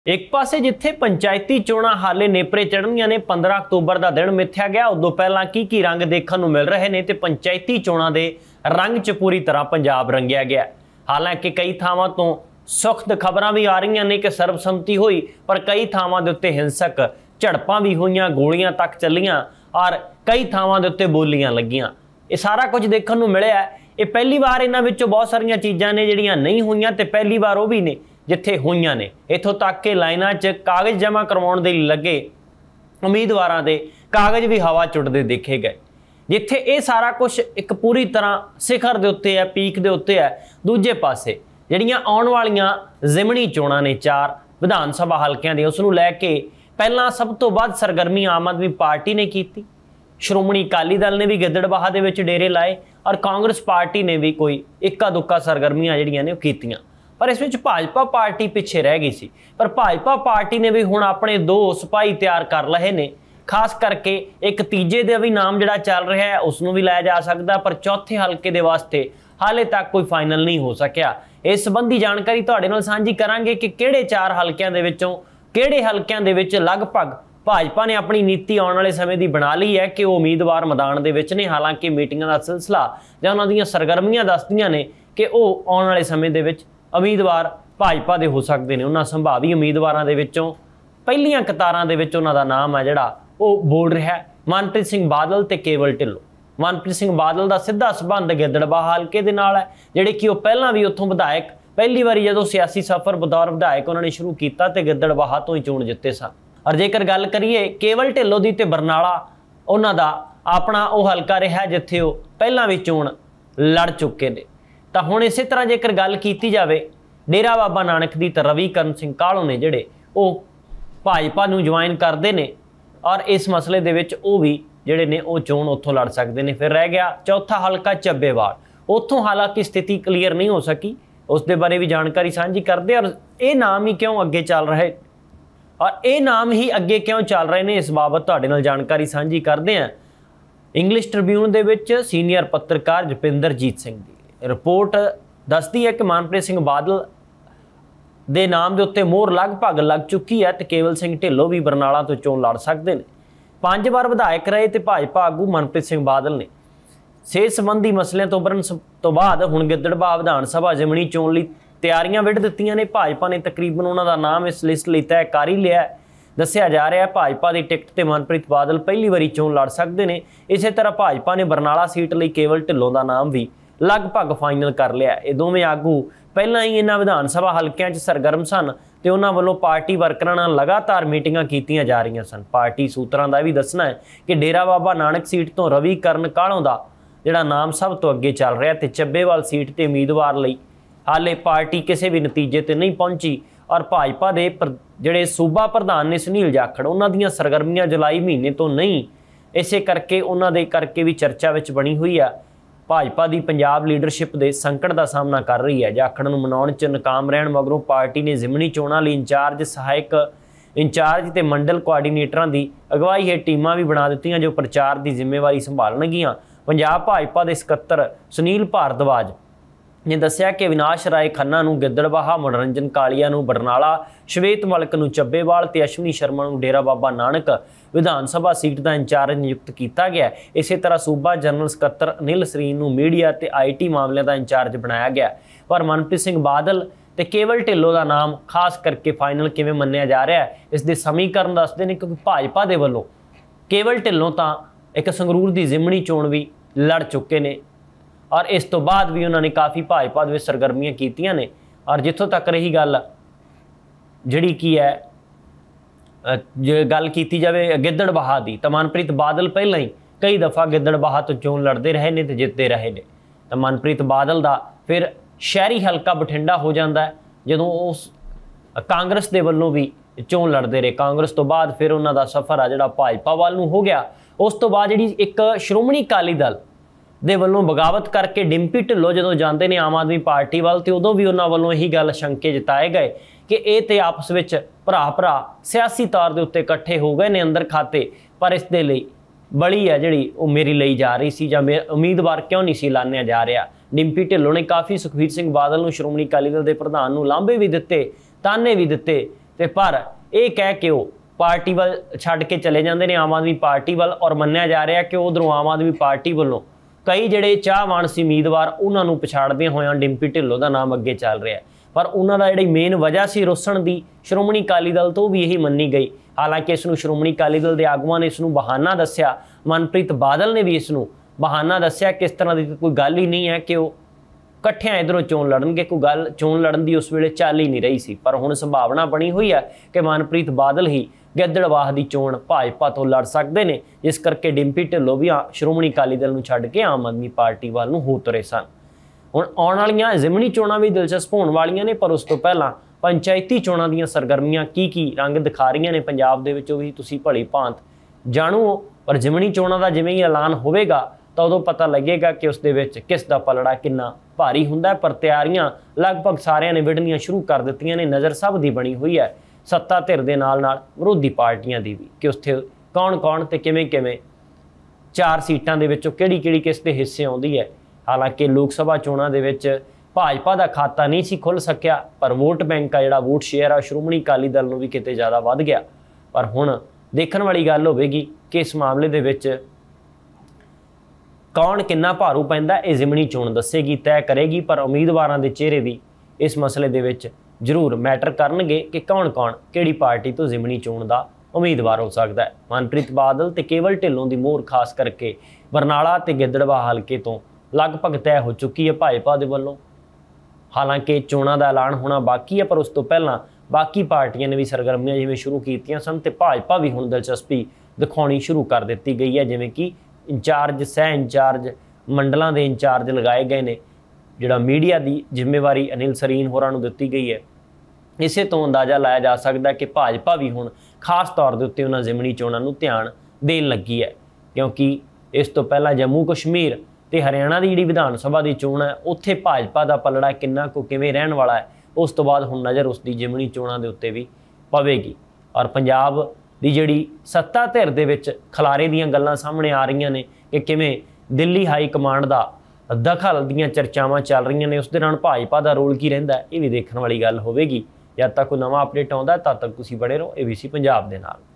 एक पासे जिथे पंचायती चोणां हाले नेपरे चढ़नियां ने 15 अक्तूबर का दिन मिथ्या गया, उदों पहलां की रंग देखण नूं मिल रहे ने ते पंचायती चोणां दे रंग च पूरी तरह पंजाब रंगिया गया। हालांकि कई थावां तो सुखद खबरां भी आ रही ने कि सर्बसम्मति हुई, पर कई थावां दे उत्ते हिंसक झड़पां भी होईयां, गोलियां तक चलियां और कई थावां दे उत्ते बोलियां लगियां। ये सारा कुछ देखण नूं मिलिआ। ये पहली बार इन्हां विचों बहुत सारियां चीज़ां ने जिहड़ियां नहीं होईयां ते पहली बार वो भी ने जिथे होईयां ने। इत्थों तक कि लाइनां च कागज़ जमा करवाउण दे लगे उम्मीदवारां दे कागज़ भी हवा चुटदे देखे गए। जिथे ये सारा कुछ एक पूरी तरह शिखर दे उत्ते है, पीक दे उत्ते है। दूजे पासे जिहड़ियां आउण वालीआं जिमनी चोणां ने 4 विधान सभा हलकिआं दी, उस नूं लै के पहलां सब तो वध सरगर्मी आम आदमी पार्टी ने की। श्रोमणी अकाली दल ने भी गिद्दड़बाहा दे विच डेरे लाए और कांग्रेस पार्टी ने भी कोई इक्का दुक्का सरगर्मियां जिहड़ियां ने कीतियां, पर इस विच भाजपा पार्टी पिछे रह गई सी। पर भाजपा पार्टी ने भी हुण अपने 2 सिपाही तैयार कर लहे ने। खास करके एक तीजे दे भी नाम जिहड़ा चल रहा है उसनूं भी लाया जा सकदा, पर चौथे हलके दे वास्ते हाले तक कोई फाइनल नहीं हो सकिया। इस संबंधी जानकारी तुहाडे नाल सांझी करांगे कि किहड़े 4 हलकिआं दे विचों किहड़े हलकिआं दे विच लगभग भाजपा ने अपनी नीति आने वाले समय की बना ली है कि वो उम्मीदवार मैदान दे विच ने। हालांकि मीटिंगां दा सिलसिला जां उन्हां दीयां सरगर्मियां दसदियां ने कि वो आने वाले समय दे विच उम्मीदवार भाजपा दे हो सकते हैं। उन्हां संभावी उम्मीदवारां दे विचों पहलियां कतारां दे विच उन्हां दा नाम है जिहड़ा वो बोल रहा है मनप्रीत सिंह बादल ते केवल ढिल्लों। मनप्रीत सिंह बादल का सीधा संबंध गिद्दड़बाहा हलके दे नाल है, जिहड़े कि वो पहलां भी उत्थों विधायक पहली बारी जदों सियासी सफर बतौर विधायक उन्होंने शुरू किया तो गिद्दड़बाहा तो ही चोण जिते सन। और जेकर गल करिए केवल ढिल्लों की तो बरनाला उन्हां दा अपना वो हलका रहा जिथे वो पहलां भी चोण लड़ चुके ने। तो हुण इसे तरह जेकर गल की जाए डेरा बाबा नानक की तो रविकरण सिंह कालों ने जिहड़े वो भाजपा नूं ज्वाइन करते हैं और इस मसले दे विच वो भी जिहड़े ने वो चोण उत्थों लड़ सकते हैं। फिर रह गया चौथा हलका ਚੱਬੇਵਾਲ, उत्थों हालांकि स्थिति क्लीयर नहीं हो सकी, उस दे बारे भी जानकारी साझी करते और ये नाम ही क्यों अगे चल रहे और ये नाम ही अगे क्यों चल रहे हैं इस बाबत तुहाडे नाल जानकारी साझी करते हैं। इंग्लिश ट्रिब्यून दे विच सीनियर पत्रकार जपिंदरजीत सिंह की रिपोर्ट दसदी है कि मनप्रीत सिंह बादल दे नाम के उत्ते मोहर लगभग लग चुकी है तो केवल सिंह ढिल्लों भी बरनाला तो चोण लड़ सकते हैं। 5 बार विधायक रहे तो भाजपा आगू मनप्रीत सिंह बादल ने सेहत संबंधी मसलिਆਂ ਤੋਂ उभरन तो बाद हुण गिद्दड़बाहा विधान सभा जिमनी चोण लई तैयारियां विढ़ दित्तियां ने। भाजपा ने तकरीबन उन्हां दा नाम इस लिस्ट लई तय कर ही लिया है। दस्सिया जा रहा है भाजपा की टिकट ते मनप्रीत बादल पहली बारी चोण लड़ सकते हैं। इस तरह भाजपा ने बरनाला सीट लई केवल ढिल्लों का नाम भी लगभग फाइनल कर लिया। ये दोवें आगू पहलां ही इन्हां विधान सभा हलकिआं 'च सरगर्म सन ते उन्हां वल्लों पार्टी वर्करां नाल लगातार मीटिंगां कीतियां जा रहीआं सन। पार्टी सूत्रां दा भी दसना है कि डेरा बाबा नानक सीट तो रविकरण कालों का जिहड़ा नाम सब तो अगे चल रहा ते ਚੱਬੇਵਾਲ सीट ते उम्मीदवार लई हाले पार्टी किसी भी नतीजे ते नहीं पहुंची। और भाजपा के जिहड़े सूबा प्रधान ने सुनील जाखड़ उन्हां दीयां सरगर्मियां जुलाई महीने तो नहीं, इसे करके उन्हां दे करके भी चर्चा विच बनी हुई है। भाजपा की पंजाब लीडरशिप के संकट का सामना कर रही है। जाखड़ नूं मनाउण च नाकाम रहण मगरों पार्टी ने जिमनी चोणां लई इंचार्ज सहायक इंचार्ज ते मंडल कोआर्डीनेटरां की अगवाई हेठ टीमां भी बना दित्तियां जो प्रचार की जिम्मेवारी संभालणगीआं। पंजाब भाजपा के सकत्तर सुनील भारद्वाज ने दस्सिया कि अविनाश राय खन्ना नूं गिद्दड़बाहा, मनोरंजन कालिया नूं बरनाला, श्वेत मलक नूं ਚੱਬੇਵਾਲ ते अश्विनी शर्मा नूं डेरा बाबा नानक विधान सभा सीट का इंचार्ज नियुक्त किया गया। इस तरह सूबा जनरल सकत्तर अनिल सरीन नूं मीडिया ते IT मामलों का इंचार्ज बनाया गया। पर मनप्रीत सिंह बादल ते केवल ढिल्लों का नाम खास करके फाइनल किवें मन्निया जा रहा है इसके समीकरण दसदे ने, क्योंकि भाजपा के वल्लों केवल ढिल्लों तो एक संगरूर की जिमनी चोण भी लड़ चुके हैं और इस तो बाद भी उन्होंने काफ़ी भाजपा दे सरगर्मियां कीतियां ने। और जिथों तक रही गल जिहड़ी की है जे गल की जाए गिद्दड़बाहा की, तो मनप्रीत बादल पहलां ही कई दफ़ा गिद्दड़बाहा तो चोण लड़ते रहे ने तो जितते रहे ने। तो मनप्रीत बादल का फिर शहरी हलका बठिंडा हो जाता है जदों उस कांग्रेस के वलों भी चोण लड़ते रहे। कांग्रेस तो बाद फिर उन्हों का सफ़र आ जिहड़ा भाजपा वाल नूं हो गया। उस तो बाद जिहड़ी एक श्रोमणी अकाली दल दे वल्लों बगावत करके डिंपी ढिल्लों जदों जाते हैं आम आदमी पार्टी वाल तो उदों भी उन्होंने वल्लों यही गल शंके जताए गए कि ये तो आपस में भरा सियासी तौर के उत्ते इकट्ठे हो गए ने अंदर खाते, पर इस दे लई बड़ी है जिहड़ी वो मेरी लई जा रही सी जां उम्मीदवार क्यों नहीं सी लानिया जा रहा। डिंपी ढिल्लों ने काफ़ी सुखबीर सिंह बादल नूं श्रोमणी अकाली दल के प्रधान नूं लांभे भी दिते, ताने भी दिते ਤੇ ਪਰ ਇਹ ਕਹਿ ਕੇ ਉਹ ਪਾਰਟੀ ਵੱਲ ਛੱਡ ਕੇ ਚਲੇ ਜਾਂਦੇ ਨੇ ਆਮ ਆਦਮੀ ਪਾਰਟੀ ਵੱਲ। ਔਰ ਮੰਨਿਆ ਜਾ ਰਿਹਾ ਕਿ ਉਧਰੋਂ ਆਮ ਆਦਮੀ ਪਾਰਟੀ ਵੱਲੋਂ ਕਈ ਜਿਹੜੇ ਚਾਹਵਾਨ ਸੀ ਉਮੀਦਵਾਰ ਉਹਨਾਂ ਨੂੰ ਪਛਾੜਦਿਆਂ ਹੋਇਆਂ ਡਿੰਪੀ ਢਿੱਲੋਂ ਦਾ ਨਾਮ ਅੱਗੇ ਚੱਲ ਰਿਹਾ। ਪਰ ਉਹਨਾਂ ਦਾ ਜਿਹੜੀ ਮੇਨ ਵਜ੍ਹਾ ਸੀ ਰੁੱਸਣ ਦੀ ਸ਼੍ਰੋਮਣੀ ਅਕਾਲੀ ਦਲ ਤੋਂ ਵੀ ਇਹੀ ਮੰਨੀ ਗਈ। ਹਾਲਾਂਕਿ ਇਸ ਨੂੰ ਸ਼੍ਰੋਮਣੀ ਅਕਾਲੀ ਦਲ ਦੇ ਆਗੂਆਂ ਨੇ ਇਸ ਨੂੰ ਬਹਾਨਾ ਦੱਸਿਆ, ਮਨਪ੍ਰੀਤ ਬਾਦਲ ਨੇ ਵੀ ਇਸ ਨੂੰ ਬਹਾਨਾ ਦੱਸਿਆ ਕਿ ਇਸ ਤਰ੍ਹਾਂ ਦੀ ਕੋਈ ਗੱਲ ਹੀ ਨਹੀਂ ਹੈ ਕਿ ਉਹ ਇਕੱਠਿਆਂ ਇੱਧਰੋਂ ਚੋਣ ਲੜਨਗੇ। ਕੋਈ ਗੱਲ ਚੋਣ ਲੜਨ ਦੀ ਉਸ ਵੇਲੇ ਚੱਲ ਹੀ ਨਹੀਂ ਰਹੀ ਸੀ। ਪਰ ਹੁਣ ਸੰਭਾਵਨਾ ਬਣੀ ਹੋਈ ਹੈ ਕਿ ਮਨਪ੍ਰੀਤ ਬਾਦਲ ਹੀ ਗਿੱਦੜਬਾਹਾ ਦੀ ਚੋਣ ਭਾਜਪਾ ਤੋਂ ਲੜ ਸਕਦੇ ਨੇ, ਜਿਸ ਕਰਕੇ ਡਿੰਪੀ ਢਿੱਲੋਂ ਵੀ ਸ਼੍ਰੋਮਣੀ ਅਕਾਲੀ ਦਲ ਨੂੰ ਛੱਡ ਕੇ ਆਮ ਆਦਮੀ ਪਾਰਟੀ ਵੱਲ ਨੂੰ ਹੋ ਤੁਰੇ ਸਨ। ਹੁਣ ਆਉਣ ਵਾਲੀਆਂ ਜ਼ਿਮਨੀ ਚੋਣਾਂ ਵੀ ਦਿਲਚਸਪ ਹੋਣ ਵਾਲੀਆਂ ਨੇ, ਪਰ ਉਸ ਤੋਂ ਪਹਿਲਾਂ ਪੰਚਾਇਤੀ ਚੋਣਾਂ ਦੀਆਂ ਸਰਗਰਮੀਆਂ ਕੀ ਰੰਗ ਦਿਖਾ ਰਹੀਆਂ ਨੇ ਪੰਜਾਬ ਦੇ ਵਿੱਚ, ਉਹ ਵੀ ਤੁਸੀਂ ਭਲੀ ਭਾਂਤ ਜਾਣੋ। ਪਰ ਜ਼ਿਮਨੀ ਚੋਣਾਂ ਦਾ ਜਿਵੇਂ ਹੀ ਐਲਾਨ ਹੋਵੇਗਾ ਤਾਂ ਉਦੋਂ ਪਤਾ ਲੱਗੇਗਾ ਕਿ ਉਸ ਦੇ ਵਿੱਚ ਕਿਸ ਦਾ ਪਲੜਾ ਕਿੰਨਾ ਭਾਰੀ ਹੁੰਦਾ। ਪਰ ਤਿਆਰੀਆਂ ਲਗਭਗ ਸਾਰਿਆਂ ਨੇ ਵਿੱਢਣੀਆਂ ਸ਼ੁਰੂ ਕਰ ਦਿੱਤੀਆਂ ਨੇ। ਨਜ਼ਰ ਸਭ ਦੀ ਬਣੀ ਹੋਈ ਹੈ, ਸੱਤਾ ਧਿਰ ਦੇ ਨਾਲ ਵਿਰੋਧੀ ਪਾਰਟੀਆਂ ਦੀ ਵੀ, ਕਿ ਉੱਥੇ ਕੌਣ ਤੇ ਕਿਵੇਂ 4 ਸੀਟਾਂ ਦੇ ਵਿੱਚੋਂ ਕਿਹੜੀ ਕਿਸ ਦੇ ਹਿੱਸੇ ਆਉਂਦੀ ਹੈ। ਹਾਲਾਂਕਿ ਲੋਕ ਸਭਾ ਚੋਣਾਂ ਦੇ ਵਿੱਚ ਭਾਜਪਾ ਦਾ ਖਾਤਾ ਨਹੀਂ ਸੀ ਖੁੱਲ੍ਹ ਸਕਿਆ, ਪਰ ਵੋਟ ਬੈਂਕ ਆ ਜਿਹੜਾ ਵੋਟ ਸ਼ੇਅਰ ਆ ਸ਼੍ਰੋਮਣੀ ਅਕਾਲੀ ਦਲ ਨੂੰ ਵੀ ਕਿਤੇ ਜ਼ਿਆਦਾ ਵੱਧ ਗਿਆ। ਪਰ ਹੁਣ ਦੇਖਣ ਵਾਲੀ ਗੱਲ ਹੋਵੇਗੀ ਕਿ ਇਸ ਮਾਮਲੇ ਦੇ ਵਿੱਚ ਕੌਣ ਕਿੰਨਾ ਭਾਰੂ ਪੈਂਦਾ, ਇਹ ਜ਼ਿਮਨੀ ਚੋਣ ਦੱਸੇਗੀ, ਤੈਅ ਕਰੇਗੀ। ਪਰ ਉਮੀਦਵਾਰਾਂ ਦੇ ਚਿਹਰੇ ਵੀ ਇਸ ਮਸਲੇ ਦੇ ਵਿੱਚ ਜ਼ਰੂਰ ਮੈਟਰ ਕਰਨਗੇ ਕਿ ਕੌਣ ਕਿਹੜੀ ਪਾਰਟੀ ਤੋਂ ਜ਼ਿਮਨੀ ਚੋਣ ਦਾ ਉਮੀਦਵਾਰ ਹੋ ਸਕਦਾ ਹੈ। ਮਨਪ੍ਰੀਤ ਬਾਦਲ ਤੇ ਕੇਵਲ ਢਿੱਲੋਂ ਦੀ ਮੋਹਰ ਖਾਸ ਕਰਕੇ ਬਰਨਾਲਾ ਤੇ ਗਿੱਦੜਬਾਹਾ ਹਲਕੇ ਤੋਂ ਲਗਭਗ ਤੈਅ ਹੋ ਚੁੱਕੀ ਹੈ ਭਾਜਪਾ ਦੇ ਵੱਲੋਂ। ਹਾਲਾਂਕਿ ਚੋਣਾਂ ਦਾ ਐਲਾਨ ਹੋਣਾ ਬਾਕੀ ਹੈ, ਪਰ ਉਸ ਤੋਂ ਪਹਿਲਾਂ ਬਾਕੀ ਪਾਰਟੀਆਂ ਨੇ ਵੀ ਸਰਗਰਮੀਆਂ ਜਿਵੇਂ ਸ਼ੁਰੂ ਕੀਤੀਆਂ ਸਨ ਤੇ ਭਾਜਪਾ ਵੀ ਹੁਣ ਦਿਲਚਸਪੀ ਦਿਖਾਉਣੀ ਸ਼ੁਰੂ ਕਰ ਦਿੱਤੀ ਗਈ ਹੈ। ਜਿਵੇਂ ਕਿ ਇੰਚਾਰਜ, ਸਹਿ ਇੰਚਾਰਜ, ਮੰਡਲਾਂ ਦੇ ਇੰਚਾਰਜ ਲਗਾਏ ਗਏ ਨੇ। ਜਿਹੜਾ ਮੀਡੀਆ ਦੀ ਜ਼ਿੰਮੇਵਾਰੀ ਅਨਿਲ ਸਰੀਨ ਹੋਰਾਂ ਨੂੰ ਦਿੱਤੀ ਗਈ ਹੈ। ਇਸੇ ਤੋਂ ਅੰਦਾਜ਼ਾ ਲਾਇਆ ਜਾ ਸਕਦਾ ਕਿ ਭਾਜਪਾ ਵੀ ਹੁਣ ਖਾਸ ਤੌਰ ਦੇ ਉੱਤੇ ਉਹਨਾਂ ਜ਼ਿਮਨੀ ਚੋਣਾਂ ਨੂੰ ਧਿਆਨ ਦੇਣ ਲੱਗੀ ਹੈ, ਕਿਉਂਕਿ ਇਸ ਤੋਂ ਪਹਿਲਾਂ ਜੰਮੂ ਕਸ਼ਮੀਰ ਤੇ ਹਰਿਆਣਾ ਦੀ ਜਿਹੜੀ ਵਿਧਾਨ ਸਭਾ ਦੀ ਚੋਣ ਹੈ ਉੱਥੇ ਭਾਜਪਾ ਦਾ ਪਲੜਾ ਕਿੰਨਾ ਕੁ ਕਿਵੇਂ ਰਹਿਣ ਵਾਲਾ ਹੈ, ਉਸ ਤੋਂ ਬਾਅਦ ਹੁਣ ਨਜ਼ਰ ਉਸ ਦੀ ਜ਼ਿਮਨੀ ਚੋਣਾਂ ਦੇ ਉੱਤੇ ਵੀ ਪਵੇਗੀ। ਔਰ ਪੰਜਾਬ ਦੀ ਜਿਹੜੀ ਸੱਤਾ ਧਿਰ ਦੇ ਵਿੱਚ ਖਲਾਰੇ ਦੀਆਂ ਗੱਲਾਂ ਸਾਹਮਣੇ ਆ ਰਹੀਆਂ ਨੇ ਕਿ ਕਿਵੇਂ ਦਿੱਲੀ ਹਾਈ ਕਮਾਂਡ ਦਾ ਦਖਲ ਦੀਆਂ ਚਰਚਾਵਾਂ ਚੱਲ ਰਹੀਆਂ ਨੇ, ਉਸ ਦੇ ਨਾਲ ਭਾਜਪਾ ਦਾ ਰੋਲ ਕੀ ਰਹਿੰਦਾ, ਇਹ ਵੀ ਦੇਖਣ ਵਾਲੀ ਗੱਲ ਹੋਵੇਗੀ। ਜਦ ਤੱਕ ਕੋਈ ਨਵਾਂ ਅਪਡੇਟ ਆਉਂਦਾ ਤਦ ਤੱਕ ਤੁਸੀਂ ਬਣੇ ਰਹੋ ABC ਪੰਜਾਬ ਦੇ ਨਾਲ।